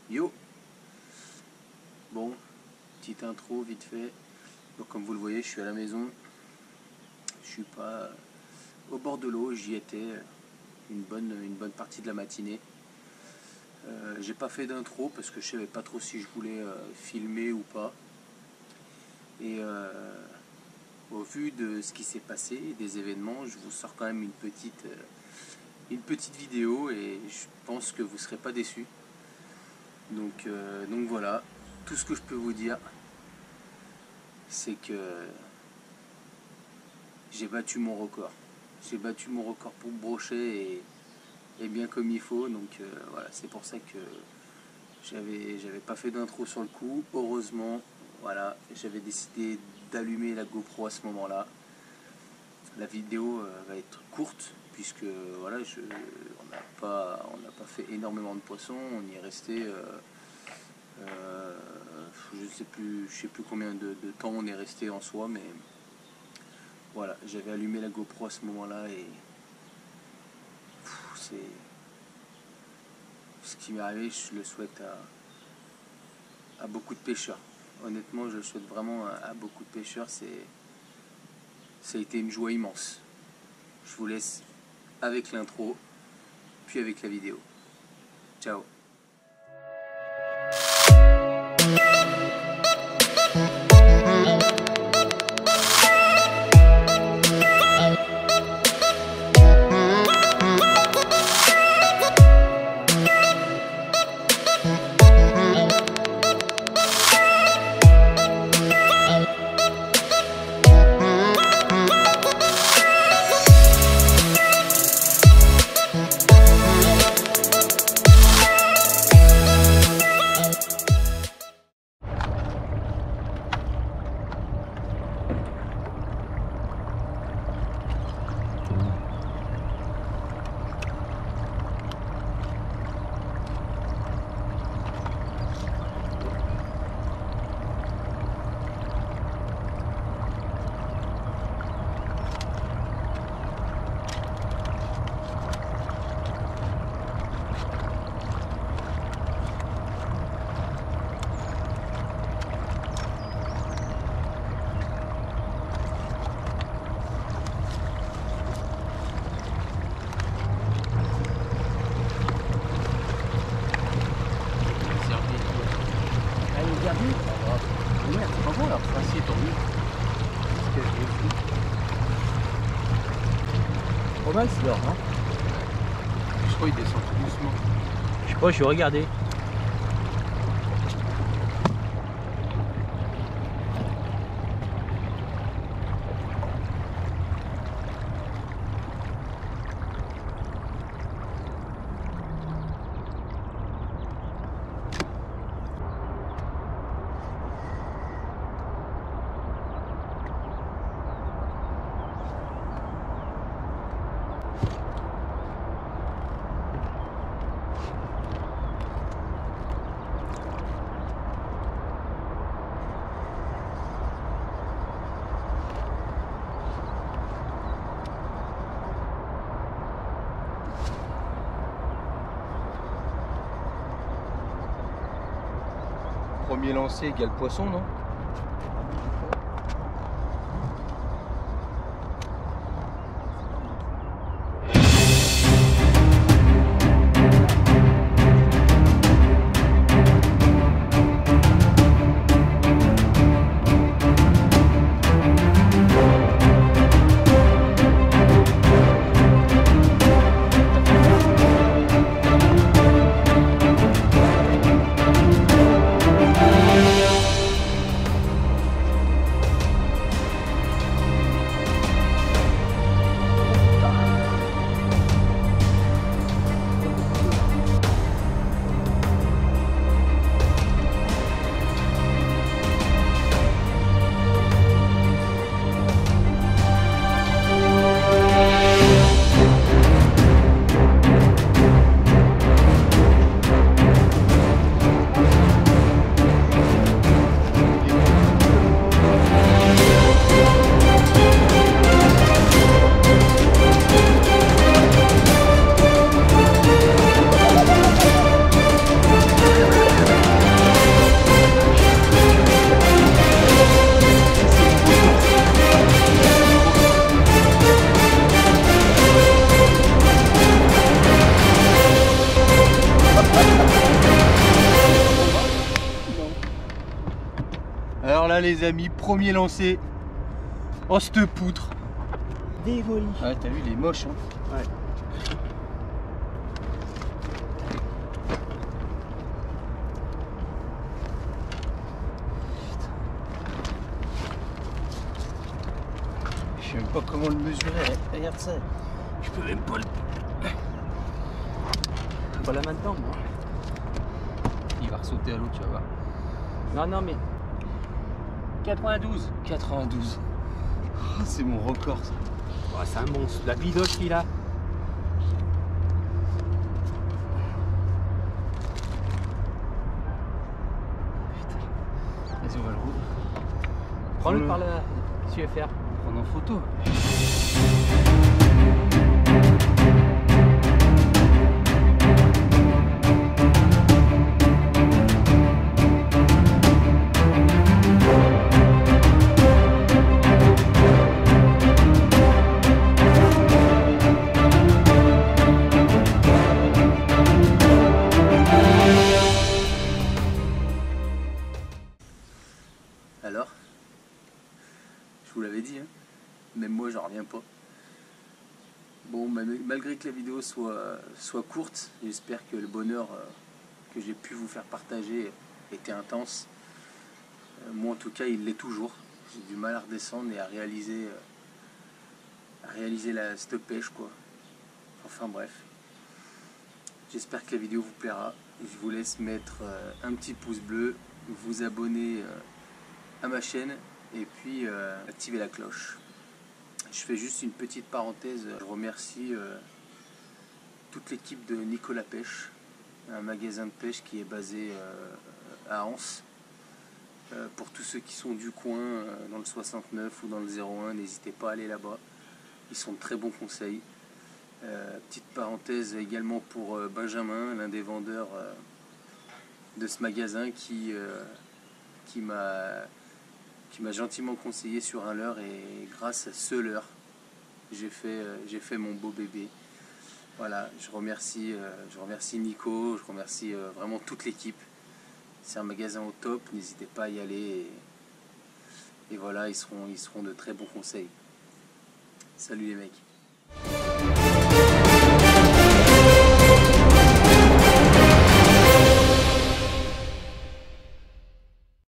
Yo. Bon, petite intro vite fait. Donc comme vous le voyez, je suis à la maison. Je suis pas au bord de l'eau, j'y étais une bonne partie de la matinée. J'ai pas fait d'intro parce que je savais pas trop si je voulais filmer ou pas. Et au vu de ce qui s'est passé, des événements, je vous sors quand même une petite vidéo et je pense que vous serez pas déçus. Donc voilà, tout ce que je peux vous dire, c'est que j'ai battu mon record. J'ai battu mon record pour brocher et bien comme il faut. Donc voilà, c'est pour ça que j'avais pas fait d'intro sur le coup. Heureusement, voilà, j'avais décidé d'allumer la GoPro à ce moment-là. La vidéo va être courte puisque voilà, on n'a pas fait énormément de poissons. On y est resté, je sais plus combien de temps on est resté en soi, mais voilà, j'avais allumé la GoPro à ce moment-là et c'est ce qui m'est arrivé. Je le souhaite à beaucoup de pêcheurs. Honnêtement, je le souhaite vraiment à beaucoup de pêcheurs. Ça a été une joie immense. Je vous laisse avec l'intro, puis avec la vidéo. Ciao. Merde, c'est pas bon alors, ça c'est tourné. Qu'est-ce que je vais foutre? Pas mal c'est l'or, hein. Je crois qu'il descend tout doucement. Je sais pas, je vais regarder. Premier lancé égale poisson, non? Voilà les amis, premier lancé. Oh cette poutre. Déjoli. Ah t'as vu, il est moche hein. Ouais. Je sais même pas comment le mesurer, regarde ça. Je peux même pas le... Pas là maintenant, moi. Il va ressauter à l'eau, tu vas voir. Non, non, mais 92. 92. Oh, c'est mon record ça. oh, c'est un monstre. La bidoche qu'il a. Putain. Vas-y, on va le rouler. Prends-le par là. Qu'est-ce que tu veux faire? Prendre en photo. Alors, je vous l'avais dit, hein, même moi j'en reviens pas. Bon, malgré que la vidéo soit courte, j'espère que le bonheur que j'ai pu vous faire partager était intense. Moi en tout cas il l'est toujours. J'ai du mal à redescendre et à réaliser cette pêche quoi. Enfin bref. J'espère que la vidéo vous plaira. Je vous laisse mettre un petit pouce bleu, vous abonner à ma chaîne et puis activer la cloche. Je fais juste une petite parenthèse. Je remercie toute l'équipe de Nicolas Pêche, un magasin de pêche qui est basé à Anse. Pour tous ceux qui sont du coin, dans le 69 ou dans le 01, n'hésitez pas à aller là-bas. Ils sont de très bons conseils. Petite parenthèse également pour Benjamin, l'un des vendeurs de ce magasin qui m'a gentiment conseillé sur un leurre, et grâce à ce leurre j'ai fait mon beau bébé. Voilà, je remercie Nico, je remercie vraiment toute l'équipe. C'est un magasin au top, n'hésitez pas à y aller et voilà, ils seront de très bons conseils. Salut les mecs.